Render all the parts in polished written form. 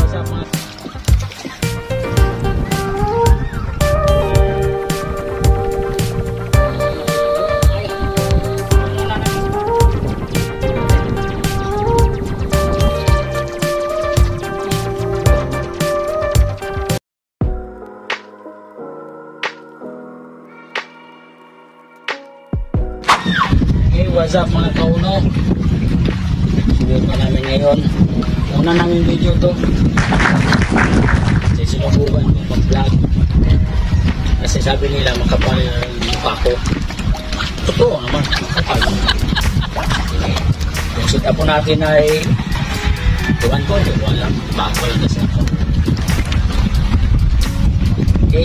What's up mga kauno? Subukan pa namin ngayon. Una namin video to. Kasi sinubukan ko pag-vlog. Kasi sabi nila makapal yung mukha ko. Totoo naman, makapal. Yung sit-up po natin ay tuwan ko, tuwan lang. Bago lang kasi ako. Okay.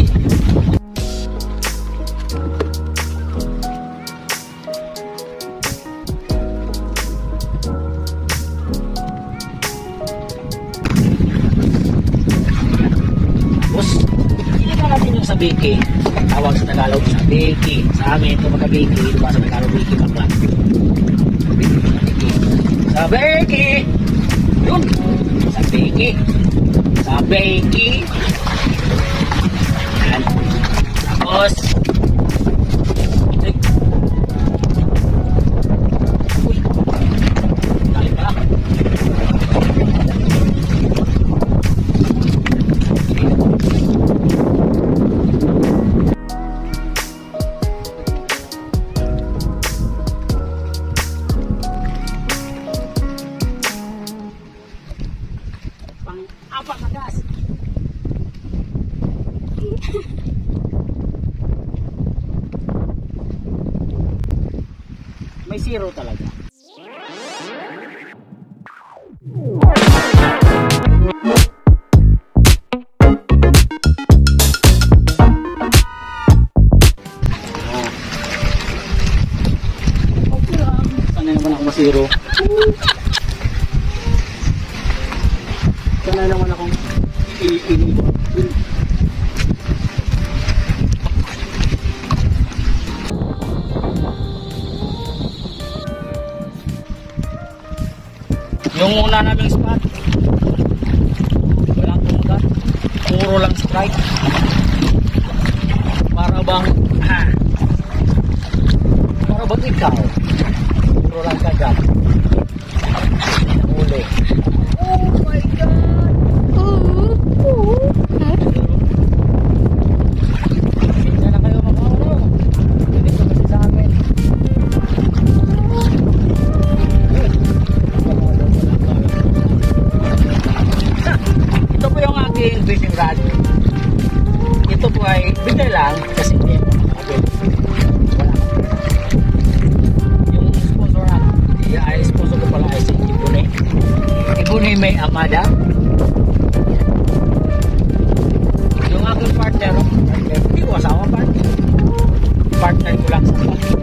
Sa Biki, tawag sa Tagalog sa Biki. Sa amin ito magka-Biki, diba sa Tagalog Biki bakla. Sa Biki. Yun. Sa Biki. Sa Biki. Yan. Tapos uy. Dali pa. Apa kagas? May zero talaga. Okay lang. Sana naman ako masiro. Sana naman akong iniwan. Yung una naming spot, walang tungkat, puro lang strike. Para bang ikaw, puro lang kagat. Uli. Oh my God! Pinsa na kayo makaulo. Dito kasi sa amin. Ito po yung aking fishing rod. Ito po ay bigay lang kasi hindi mo makakabit. Wala. Yung sponsor natin, ay sponsor ko pala ay si Ibune. Ibune may Amada. Yung aking partner, hindi ko asawa partner. Partner ko lang sa pag.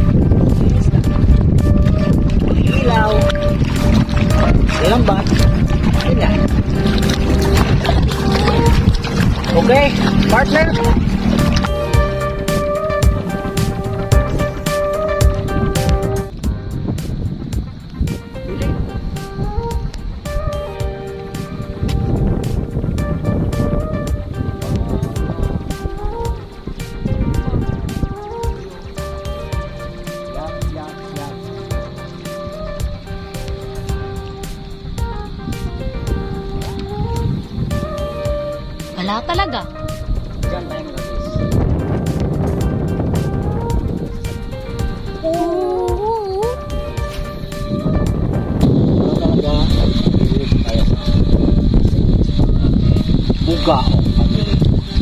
Ilaw. Lambat. Ayan. Okay, partner. Wala talaga. Diyan tayo mag-alis. Oo. Wala talaga. Pag-ilig tayo. Buga o pag-ilig.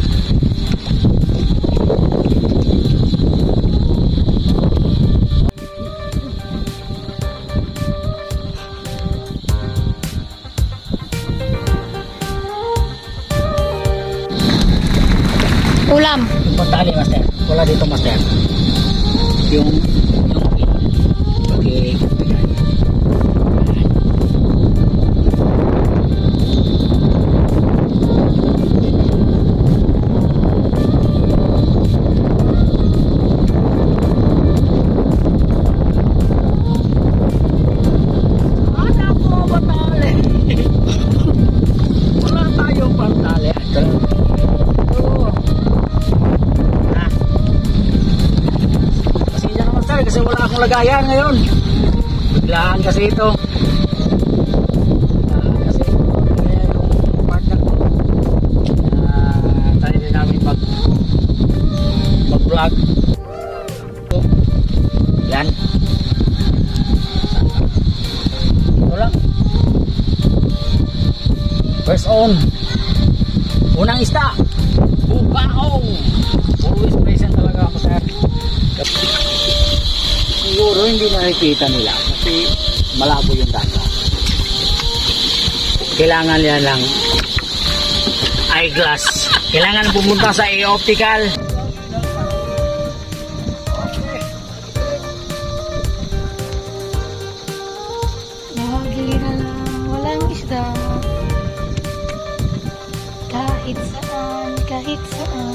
Ulam. Pagtali, master. Wala dito, master. Yung bagi wala lagayan ngayon. Biglaan kasi ito. Kasi yung partner ko. Tayo din namin mag-vlog. Yan. Ito lang. First on. Unang isda. Bukaong. Always present talaga ako sir. Siguro hindi nakikita nila kasi malabo yung data. Kailangan yan lang eyeglass. Kailangan pumunta sa optical. Lagi na lang walang isda. Kahit saan, kahit saan.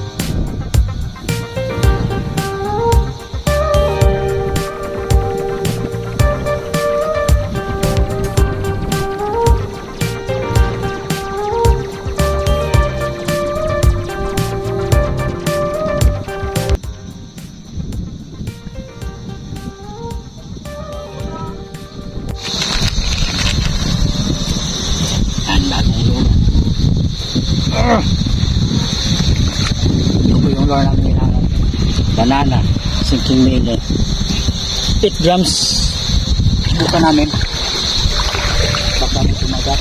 Ito po yung lure namin hinahanap. Banana, sinking minute. 8 grams. Buka namin. Baka namin tumagat.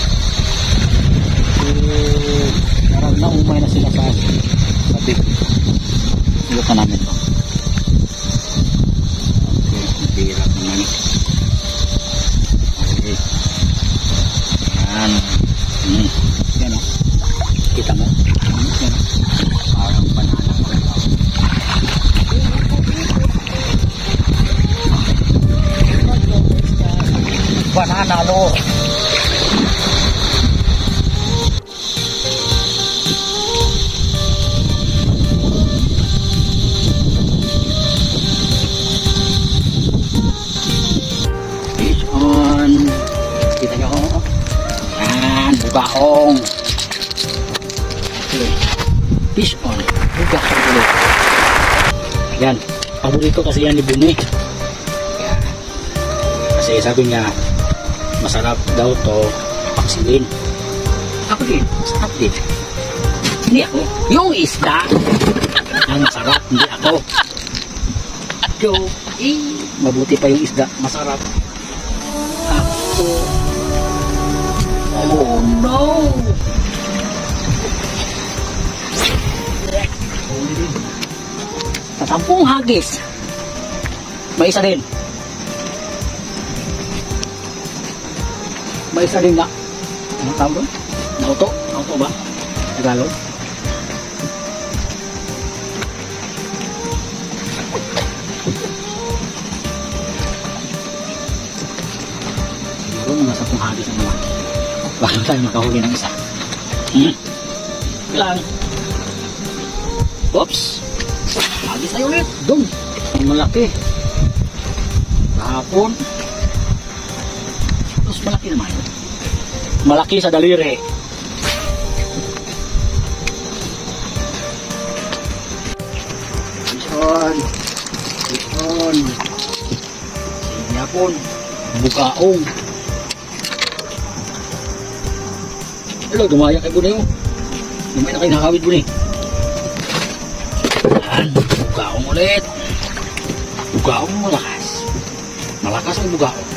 Parang naumay na sila sa big. Buka namin ito. Okay, hirap naman. Okay. Yan. Yan o. Kita mo? Yan o. Parang banana. Banana lure. Fish on. Kita nyo. Yan. Bukaong. Fish on. Bukaong ulit. Yan. Paborito kasi yan ni Buni. Kasi sabi niya, masarap daw to paksilin. Ako din, masarap din. Hindi ako. Yung isda ang masarap, hindi ako. So, mabuti pa yung isda, masarap. Ako. Oh no! Sa 10 hagis, may isa din. May isa din na. Ano tawag doon? Nauto? Nauto ba? Tagalog? Siguro mga 10 hagis ang naman. Bago tayo makahuli ng isa. Kailangan. Oops! Hagis tayo ulit. Doon. Ang malaki. Kahapon. Terus malaki naman. Malaki sa daliri. Ison. Ison. Sinyapon. Bukaong. Hello, dumaya kay Buni. Dumaya na kayo nakawid Buni. Yan. Bukaong ulit. Bukaong malakas. Malakas ang bukaong.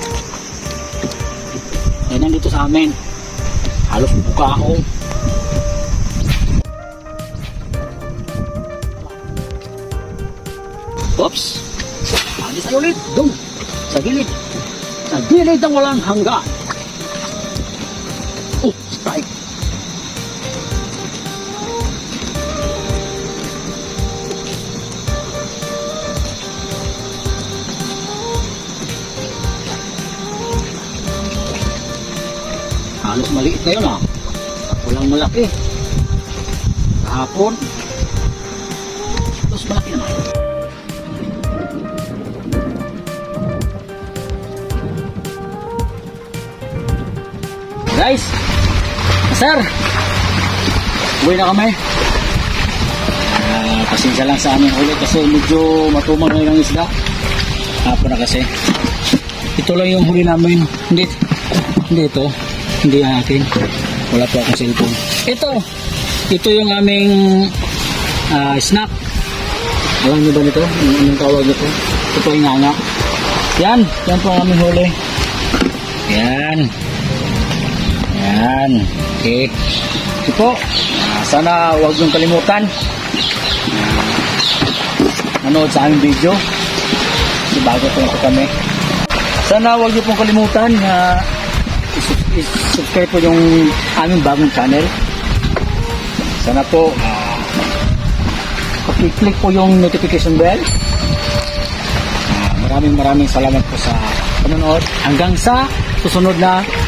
Yan ang dito sa amin. Halos bukaong. Oops. Alis tayo ulit. Doon. Sa gilid. Sa gilid ang walang hangga. Oh, strike. Halos maliit na yun ah. Walang malaki. Kahapon. Tapos malaki naman. Guys. Sir. Uwi na kami. Pasensya lang sa aming ulit kasi medyo matumang na yung isda. Hapon na kasi. Ito lang yung huli namin. Hindi ito. Hindi akin. Wala po akong cellphone. Ito yung aming snack. Alam niyo ba nito? Anong tawag nito? Ito yung nganga. Yan po ang aming huli. Yan. Okay. Ito po. Sana huwag niyong kalimutan. Manood sa aming video. Bago po kami. Sana huwag niyo pong kalimutan na i-subscribe po yung aming bagong channel. Sana po i-click po yung notification bell. Maraming salamat po sa panonood. Hanggang sa susunod na